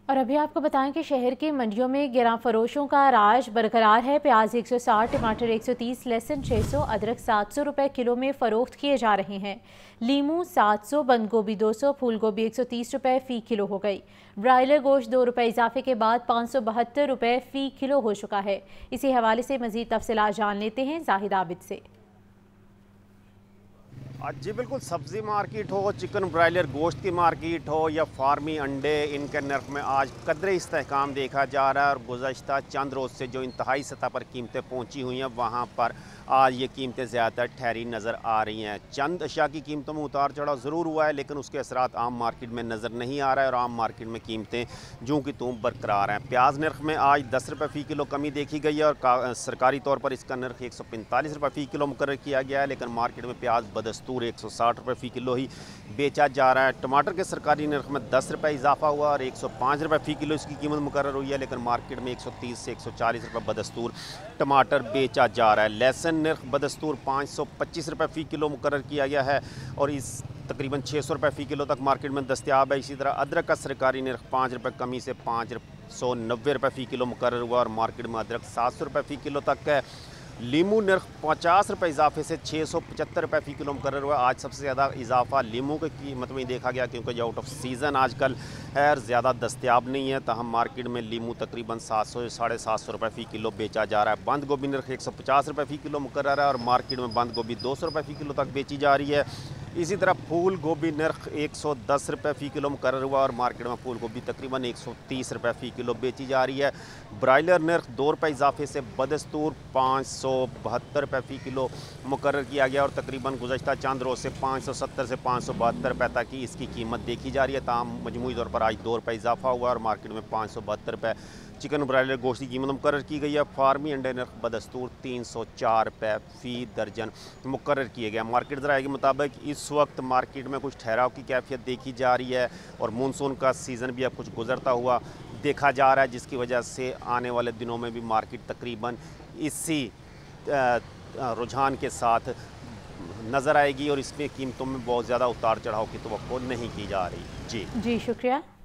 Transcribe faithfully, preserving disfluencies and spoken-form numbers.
और अभी आपको बताएं कि शहर की मंडियों में गिरां फरोशों का राज बरकरार है। प्याज एक सौ साठ, टमाटर एक सौ तीस, लहसुन छह सौ, अदरक सात सौ रुपए किलो में फरोख्त किए जा रहे हैं। लीमू सात सौ, बंद गोभी दो सौ, फूल गोभी एक सौ तीस रुपए फी किलो हो गई। ब्रायलर गोश्त दो रुपए इजाफे के बाद पाँच सौ बहत्तर रुपए फी किलो हो चुका है। इसी हवाले से मजीद तफसीलात जान लेते हैं जाहिद आबिद से। जी बिल्कुल, सब्ज़ी मार्केट हो, चिकन ब्रायलर गोश्त की मार्केट हो या फार्मी अंडे, इनके नर्ख में आज कदरे इस्तेहकाम देखा जा रहा है। और गुज़श्ता चंद रोज़ से जो इंतहाई सतह पर कीमतें पहुंची हुई हैं, वहां पर आज ये कीमतें ज़्यादा ठहरी नज़र आ रही हैं। चंद अशिया की कीमतों में उतार चढ़ाव ज़रूर हुआ है, लेकिन उसके असरात आम मार्केट में नज़र नहीं आ रहा है और आम मार्केट में कीमतें जूं की तूं बरकरार हैं। प्याज नर्ख में आज दस रुपये फ़ी किलो कमी देखी गई है और सरकारी तौर पर इसका नर्ख एक सौ पैंतालीस रुपये फ़ी किलो मुकर्रर किया गया है, लेकिन मार्केट में प्याज बदस्तूर एक सौ साठ रुपये फ़ी किलो ही बेचा जा रहा है। टमाटर के सरकारी नर्ख में दस रुपये इजाफा हुआ और एक सौ पाँच रुपये फ़ी किलो इसकी कीमत मुकर्रर हुई है, लेकिन मार्केट में एक सौ तीस से एक सौ चालीस रुपये बदस्तूर टमाटर बेचा जा रहा है। लहसुन नर्ख बदस्तूर पाँच सौ पच्चीस रुपये फ़ी किलो मुकर्रर किया गया है और इस तकरीबन छः सौ रुपये फ़ी किलो तक मार्केट में दस्तियाब है। इसी तरह अदरक का सरकारी नर्ख पाँच रुपये कमी से पाँच सौ नब्बे रुपये फ़ी किलो मुकर्रर हुआ और मार्केट में अदरक सात सौ रुपये फ़ी किलो तक है। लीमू नर्ख पचास रुपये इजाफे से छः सौ पचहत्तर रुपये फ़ी किलो मुकर्रर हुआ। आज सबसे ज़्यादा इजाफा लीमू की कीमत में देखा गया, क्योंकि जो आउट ऑफ सीज़न आजकल है और ज़्यादा दस्तियाब नहीं है, तहम मार्केट में लीमू तकरीबन सात सौ साढ़े सात सौ रुपये फ़ी किलो बेचा जा रहा है। बंद गोभी नर्ख एक सौ पचास रुपये फ़ी किलो मुकर्रर है और मार्केट में बंद गोभी दो सौ रुपये फ़ी किलो तक बेची जा रही है। इसी तरह फूल गोभी नर्ख एक सौ दस रुपये फ़ी किलो मुकर्रर हुआ और मार्केट में फूल गोभी तकरीबन एक सौ तीस रुपये फ़ी किलो बेची जा रही है। ब्रायलर नर्ख दो रुपये इजाफे से बदस्तूर पाँच सौ बहत्तर रुपये फ़ी किलो मुकर्रर किया गया और तकरीबन गुज़श्ता चंद रोज़ से पाँच सौ सत्तर से पाँच सौ बहत्तर रुपये तक की इसकी कीमत देखी जा रही है। ताम मजमूई तौर पर आज दो रुपये इजाफा हुआ और मार्केट में पाँच सौ बहत्तर रुपये चिकन ब्रायलर गोश्त की कीमत मुकर्रर की गई है। फार्मी अंडे नर्ख बदस्तूर तीन सौ चार रुपये फ़ी दर्जन मुकर्रर किए गए। मार्केट ज़राए के मुताबिक इस वक्त मार्केट में कुछ ठहराव की कैफियत देखी जा रही है और मानसून का सीज़न भी अब कुछ गुजरता हुआ देखा जा रहा है, जिसकी वजह से आने वाले दिनों में भी मार्केट तकरीबन इसी रुझान के साथ नज़र आएगी और इसमें कीमतों में बहुत ज़्यादा उतार चढ़ाव की तवक्को नहीं की जा रही। जी जी शुक्रिया।